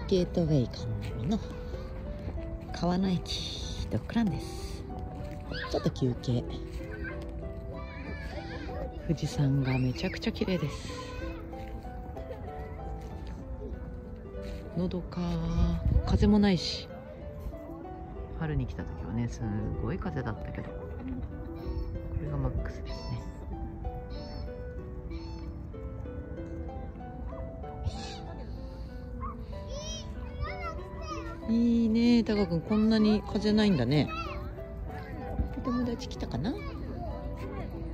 ゲートウェイ神奈の川の駅ドッグランです。ちょっと休憩。富士山がめちゃくちゃ綺麗です。のどか、風もないし、春に来た時はねすごい風だったけど、これがマックスですね。いいね、タカ君、こんなに風ないんだね。お友達来たかな。